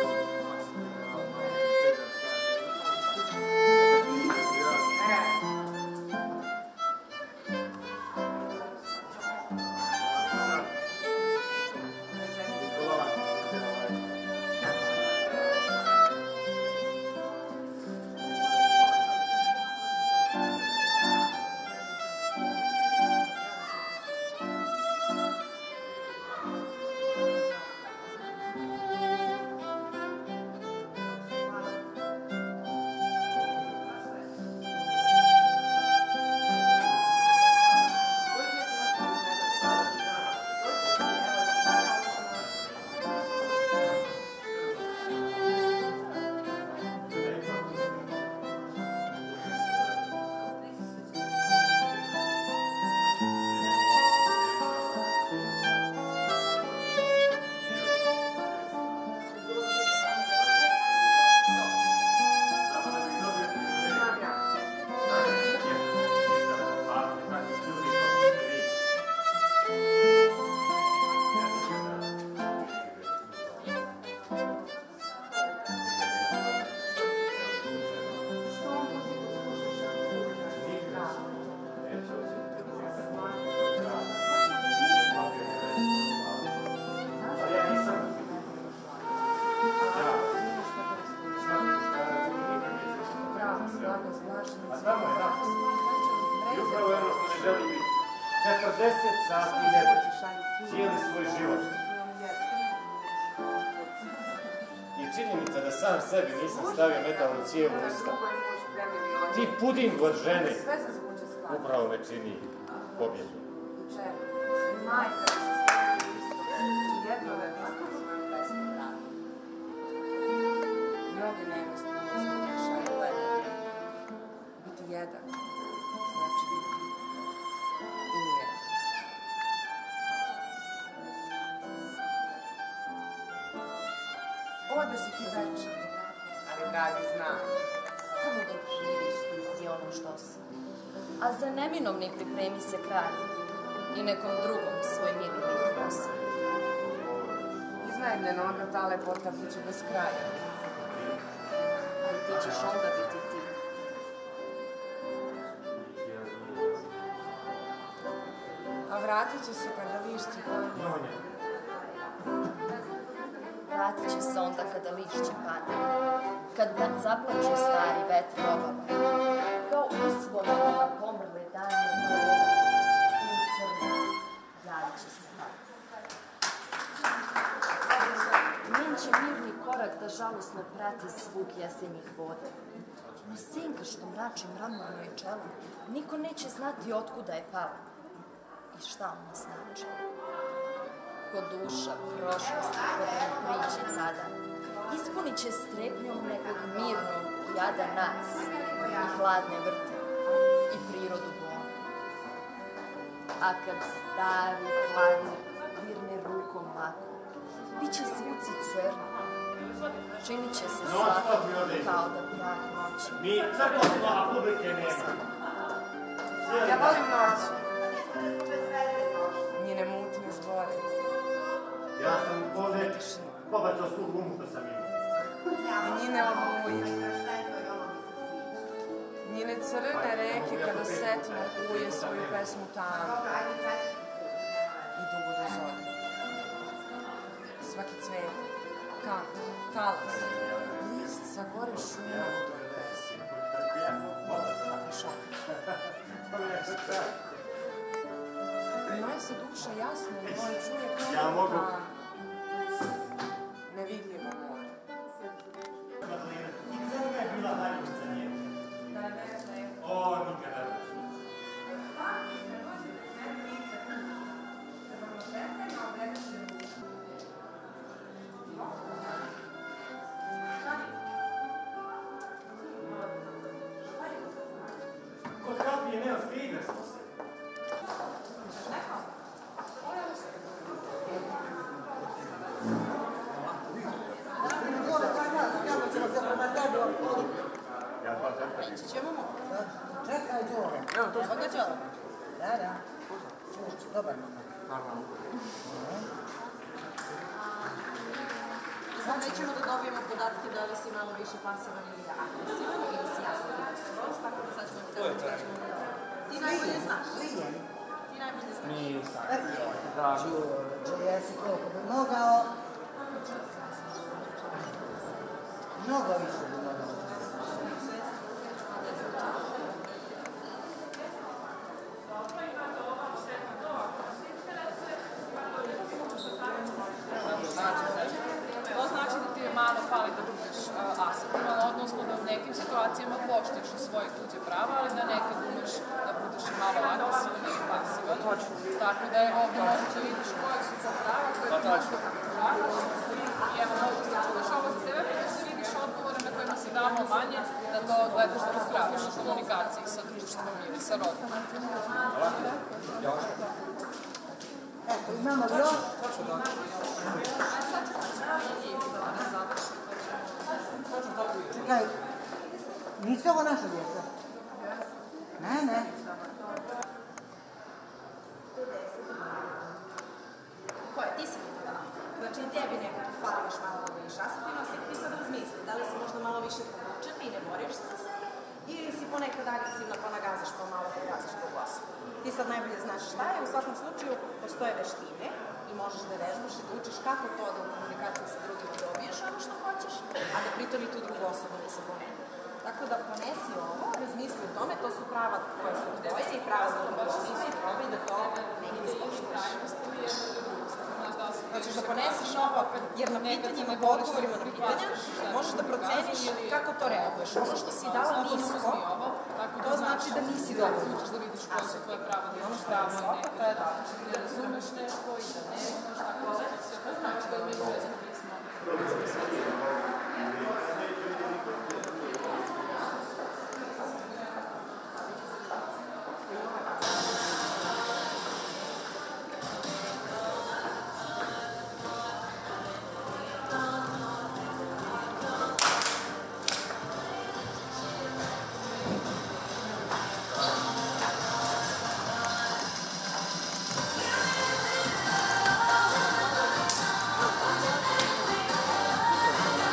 Speaker 10: četrdeset sati ne cijeli svoj život. I činjenica da sam sebi nisam stavio metalnu cijevu u usta. Ti puding od žene upravo me čini pobjedom.
Speaker 4: Mnogi negosti ne spokušaju gledati. Biti jedan znači biti i nijedan. Ovo da si ti večer, ali dragi znam.
Speaker 11: Samo dok živiš ti si ono što si. A za neminovni pripremi se kraj i nekom drugom svoj mili lik nosi.
Speaker 4: Iznajemljena onda ta lepota biće bez kraja.
Speaker 11: Ali ti ćeš onda biti ti.
Speaker 4: A vratit će se kada lišće padne.
Speaker 11: Vratit će se onda kada lišće padne. Kad zaplače stari vetri obama. Kao usvojeno na pomrle danje koje u crnu javit će se. Njen će mirni korak korak da žalosno prati zvuk jesenjih voda. No senka što mrači mramorno i čelo, niko neće znati otkuda je pala i šta ona znači. Ko duša prošlosti kad nam priđe tada, ispunit će strepnjom nekog mirnog jada nas i hladne vrte i prirodu bolu. A kad stari hladni dirne rukom lako, bit će zvuci crni, činit će se svako kao da prah noći.
Speaker 10: Mi crkva smo, a publike nema.
Speaker 7: Ja volim noć. Njene mutne zbore.
Speaker 10: Ja sam ovdje pobacao svu gumu što sam imao.
Speaker 7: I njene oluje. Njene crne reke kada setno kuje svoju pesmu tamo. I dugo do zore. Svaki cvet, kant, talas, list sa gore šume u toj pesmi. I šapić. Moja se duša jasno i moje čuje kao u planu. Nevidljivo more.
Speaker 10: I koga je bila najljubica njena? O, nikada ne. Kod kapije nema stide smo se.
Speaker 7: Ići ćemo mu.
Speaker 8: Čekaj, Đoro.
Speaker 7: Evo, to sam ga Đoro.
Speaker 8: Da, da. Dobar.
Speaker 11: Sad nećemo da dobijemo podatke da li si malo više pasivan ili agresivan ili si jasno agresivnost, tako da sad ćemo da kažemo da ti najbolje znaš. Ti najbolje znaš.
Speaker 1: Nisam.
Speaker 8: Đorđe, jesi koliko bi mogao? Mnogo više bi mogao.
Speaker 9: To znači da ti je malo fali da budeš asertivan, odnosno da u nekim situacijama poštuješ svoje tuđe prava, ali da nekad umeš da budeš i malo agresivan ili pasivan. Tako da je ovdje možeš da vidiš koje su to prava, koje ti možeš da pravaš. I evo, možeš da čuvaš ovo za sebe, pa da vidiš odgovore na kojima si damo manje, da to gledaš da raspraviš u komunikaciji sa društvom ili sa rodom.
Speaker 8: Eto, imamo još. Čekaj, nisu ovo naša djeca? Ne, ne.
Speaker 11: Koje? Ti si mi to dala. Znači i tebi nekako fali još malo da budeš asertivnost, ti sad razmisli, da li si možda malo više povučen i ne boriš se za sebe, ili si ponekad agresivna pa nagazaš pa malo nagazaš po glasu. Ti sad najbolje znaš šta je, u svakom slučaju postoje veštine i možeš da vežbaš i da učiš kako to da u komunikaciji sa drugim dobiješ ono što hoćeš, a da pritom i tu drugu osobu da se pomeni. Tako da ponesi ovo, razmisli o tome, to su prava koja su tvoje i prava za to da si i probi da to negdje ispoštuješ. Hoćeš da poneseš ovo, jer na pitanjima, po odgovorima na pitanja, možeš da proceniš kako to reaguješ. Ono što si dala nisko, to znači da nisi dobro.
Speaker 9: Hoćeš da vidiš koje su tvoje prava, da imaš pravo nekada, da razumeš nešto i da ne znaš, tako da se to znači da imaju vezano pismo.
Speaker 11: Thank you.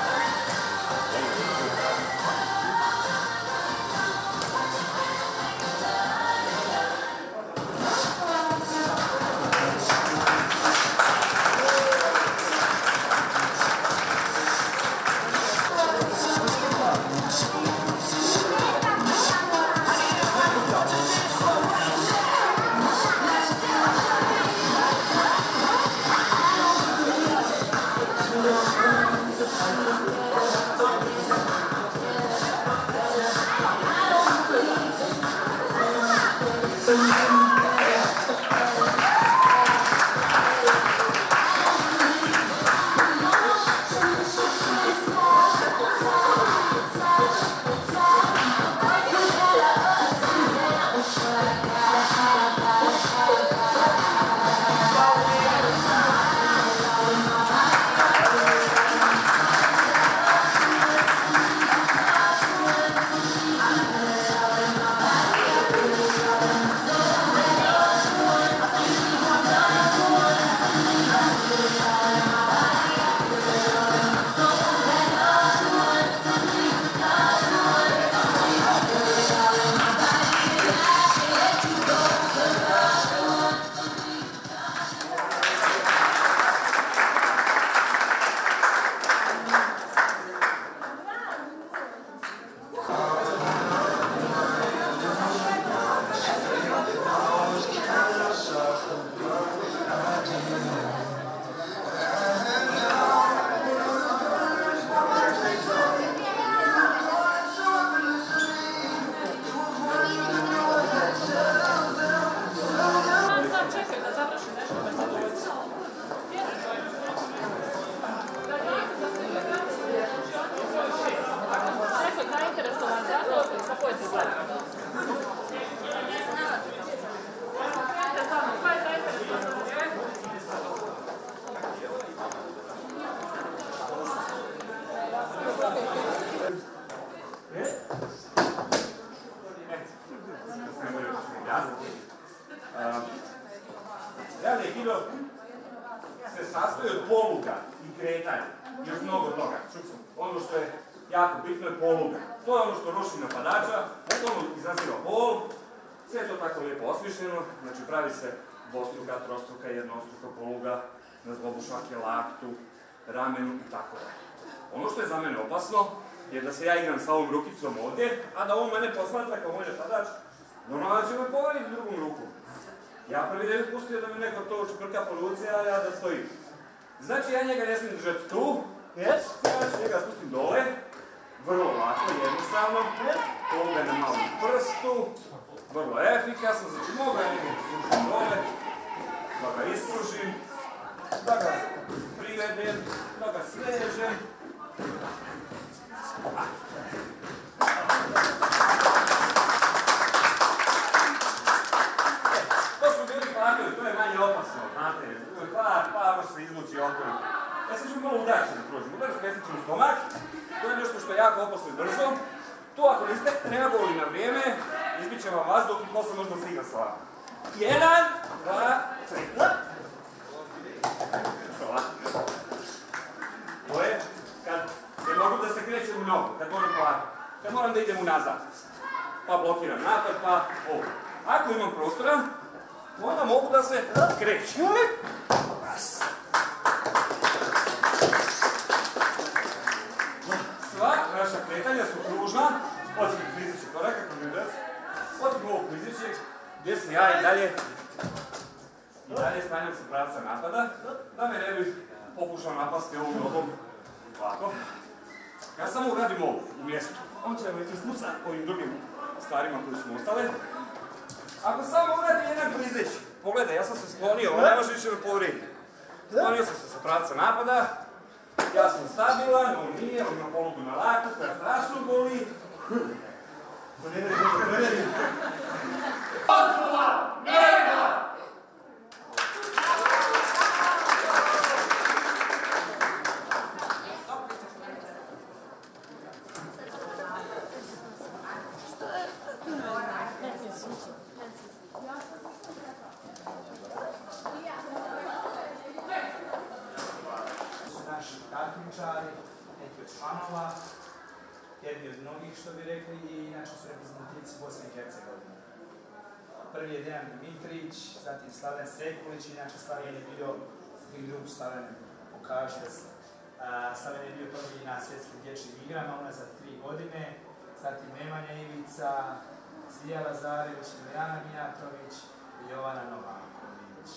Speaker 12: ono što je jako bitno je poluga. To je ono što ruši napadača, ono izaziva bol, sve je to tako lijepo osmišljeno, znači pravi se dvostruka, trostruka, jednostruka poluga na zglobu šake, laktu, ramenu i tako da. Ono što je za mene opasno je da se ja igram sa ovom rukicom ovdje, a da on mene posmatra kao moj napadač, normalno da će me pogoditi drugom rukom. Ja prvi ne bih pustio da mi neko to čeprka po ruci, a ja da stojim. Znači ja njega ne smijem držati tu, ja ću njega spustim dole, vrlo lako, jednostavno, poluga na malom prstu, vrlo efikasno, znači mogu ja njega spustim dole, da ga ispružim, da ga privedem, da ga svežem. To su bili hladovi, to je manje opasno, znate, hlad, pa može se izluči okoli. Ja sad ću malo udariti da prođem, udariti pesnicu u stomak, to je nešto što je jako opasno i brzo. To ako niste reagovali na vrijeme, izbit će vam vazduh i posle možda se igra s vama. Jedan, dva, tri. To je kad ne mogu da se krećem u nogu, kad moram polako, kad moram da idem unazad. Pa blokiram napad, pa ovo. Ako imam prostora, onda mogu da se krećem. Sva naša kretanja su kružna, osim klizićeg koraka, osim ovog klizićeg, gdje se ja i dalje i dalje stanjam sa pravca napada, da me ne bi pokušao napasti ovom nogom ovako. Ja samo uradim ovo u mjestu. On će me ispuca ovim drugim stvarima koji su mu ostale. Ako samo uradim jedan klizić, pogledaj, ja sam se sklonio, on ne može više me povrijedi. Sklonio sam se sa pravca napada, ja sam stabilan, on nije, on ima polugu na laku, koja strašno boli. Osnova! Nema!
Speaker 13: Neki od članova, jedni od mnogih što bi rekli i inače su reprezentativci Bosne i Hercegovine. Prvi je Dejan Dimitrić, zatim Slaven Sekulić, inače Slaven je bio i drug Slaven pokaže se. Slaven je bio prvi na svjetskim dječjim igrama, unazad tri godine, zatim Nemanja Ivica, Zvija Lazarević, Milijana Mijatović i Jovana Novaković.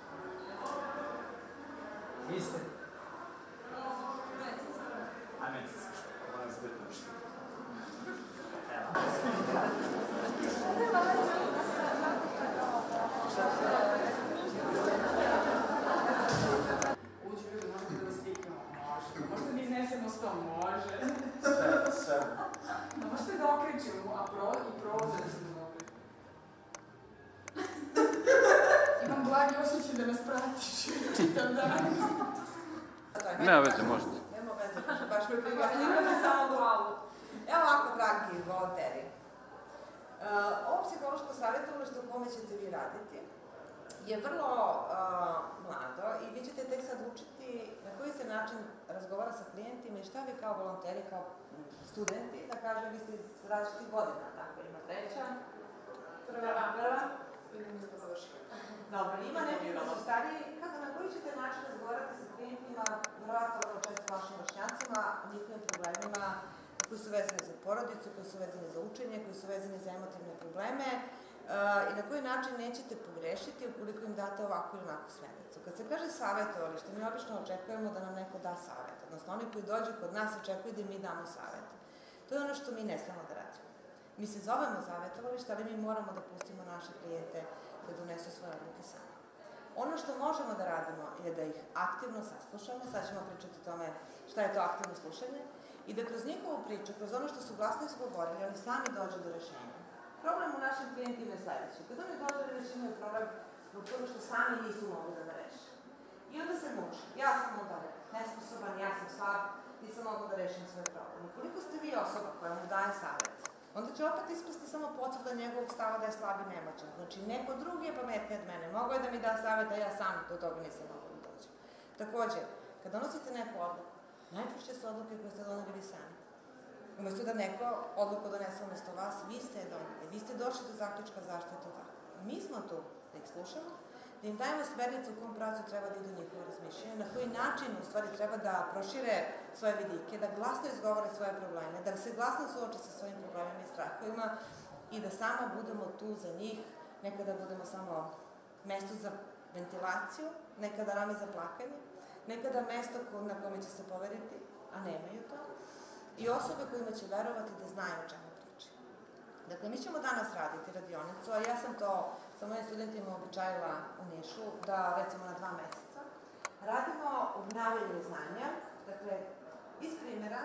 Speaker 13: Vi ste? A medicinska škola, ona zbog pušta. Evo.
Speaker 4: Uđi ljudi, možete da vas sliknemo? Može. Možete da iznesemo sto? Može.
Speaker 13: Sve.
Speaker 4: Možete da okrećemo, a i prozor se da okrećemo. Imam blagi osjećaj da nas pratiš. Čitam dan.
Speaker 2: Nema veze, možete.
Speaker 7: Nema veze, baš me briga. Imamo samo glavu. Evo ovako, dragi volonteri. Ovo psihološko savjetovalište u kome ćete vi raditi je vrlo mlado i vi ćete tek sad učiti na koji se način razgovara sa klijentima i šta vi kao volonteri, kao studenti, da kažem, vi ste iz različitih godina, tako ima treća, prva, prva, dobro, ima neki da su stariji, kako na koji ćete način razgovarati sa klijentima, vjerojatno vrlo često vašim vršnjacima, o njihovim problemima koji su vezani za porodicu, koji su vezani za učenje, koji su vezani za emotivne probleme i na koji način nećete pogrešiti ukoliko im date ovakvu ili onakvu smjernicu. Kad se kaže savjetovalište, mi obično očekujemo da nam neko da savjet, odnosno oni koji dođu kod nas očekuju da mi damo savjet. To je ono što mi ne smemo da radimo. Mi se zovemo savjetovalište, ali mi moramo da pustimo naše klijente da donesu svoje odluke sami. Ono što možemo da radimo je da ih aktivno saslušamo, sad ćemo pričati o tome šta je to aktivno slušanje, i da kroz njihovu priču, kroz ono što su glasno izgovorili, oni sami dođu do rješenja. Problem u našim klijentima je sljedeći. Kad oni dođu do rješenja je problem zbog toga što sami nisu mogli da ga reše. I onda se muči. Ja sam onda nesposoban, ja sam slab, nisam mogu da rešim svoj problem. Ukoliko ste vi osoba koja mu daje savjet, onda će opet ispasti samo potvrda njegovog stava da je slab i nemoćan. Znači, neko drugi je pametniji od mene. Mogo je da mi da savjet, a ja sam do toga nisam mogla da dođem. Također, kad donosite neku odluku, Najčešće su odluke koje ste doneli vi sami. Umesto da neko odluku donese umesto vas, vi ste je doneli. Vi ste došli do zaključka zašto je to tako. Mi smo tu da ih slušamo, da im dajemo smernicu u kom pravcu treba da idu njihove razmišljenja, na koji način u stvari treba da prošire svoje vidike, da glasno izgovore svoje probleme, da se glasno suoče sa svojim problemima i strahovima i da samo budemo tu za njih, nekada budemo samo mesto za ventilaciju, nekada rame za plakanje, nekada mesto na kome će se poveriti, a nemaju to, i osobe kojima će verovati da znaju o čemu pričaju. Dakle, mi ćemo danas raditi radionicu, a ja sam to sa mojim studentima običajila u Nišu, da recimo na dva meseca radimo obnavljanje znanja, dakle, iz primjera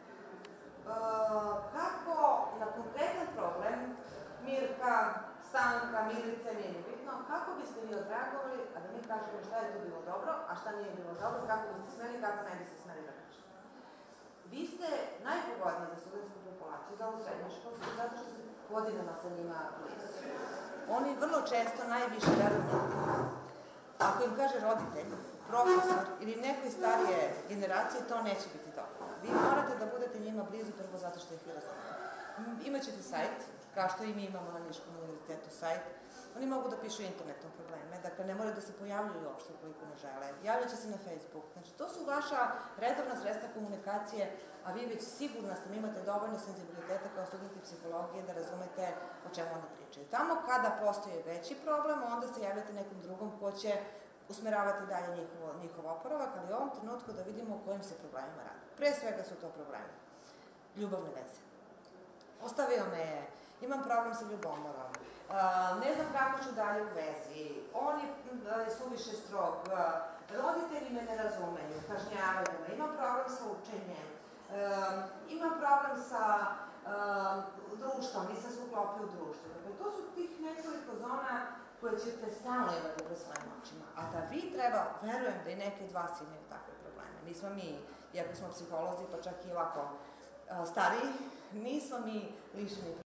Speaker 7: kako na konkretan problem Mirka, Stanka, Milice, nije ni bitno, kako biste vi odreagovali, a da mi kažemo šta je tu bilo dobro, a šta nije bilo dobro, kako biste smeli, kako ne biste smeli da kažete. Vi ste najpogodniji za studentsku populaciju, za ovu srednjoškolsku, zato što ste godinama sa njima blizu. Oni vrlo često najviše veruju njima. Ako im kaže roditelj, profesor ili nekoj starije generacije, to neće biti dobro. Vi morate da budete njima blizu prvo zato što ih vi razumete. Imaćete sajt, kao što i mi imamo na Niškom univerzitetu sajt. Oni mogu da pišu internetom probleme, dakle ne moraju da se pojavljuju uopšte ukoliko ne žele. Javljaće se na Facebook. Znači, to su vaša redovna sredstva komunikacije, a vi već sigurno sam imate dovoljno senzibiliteta kao studenti psihologije da razumete o čemu oni pričaju. Tamo kada postoji veći problem, onda se javljate nekom drugom ko će usmeravati dalje njihov oporavak, ali u ovom trenutku da vidimo o kojim se problemima radi. Pre svega su to problemi. Ljubavne veze. Ostavio me je, imam problem sa ljubomorom, ne znam kako ću dalje u vezi, on je suviše strog, roditelji me ne razumeju, kažnjavaju me, imam problem sa učenjem, imam problem sa društvom, nisam se uklopio u društvo. Dakle, to su tih nekoliko zona koje ćete stalno imati pred svojim očima. A da vi treba, verujem da i neki od vas imaju takve probleme. Nismo mi, iako smo psiholozi, pa čak i ovako stariji, nismo mi lišeni